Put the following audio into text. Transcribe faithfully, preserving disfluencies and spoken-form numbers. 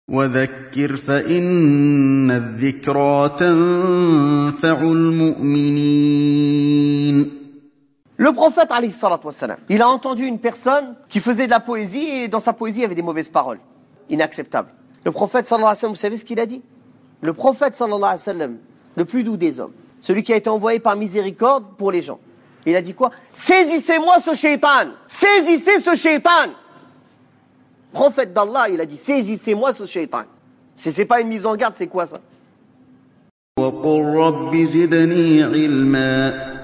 وذكر فإن الذكرى تنفع المؤمنين. Le prophète, alayhi salatu wassalam, il a entendu une personne qui faisait de la poésie et dans sa poésie il y avait des mauvaises paroles. Inacceptable. Le prophète sallallahu alayhi wa sallam, vous savez ce qu'il a dit? Le prophète sallallahu alayhi wa sallam, le plus doux des hommes, celui qui a été envoyé par miséricorde pour les gens. Il a dit quoi? Saisissez-moi ce shaitan! Saisissez ce shaitan! Prophète d'Allah, il a dit saisissez-moi ce shaitan. Si c'est pas une mise en garde, c'est quoi ça? وقل رب زدني علما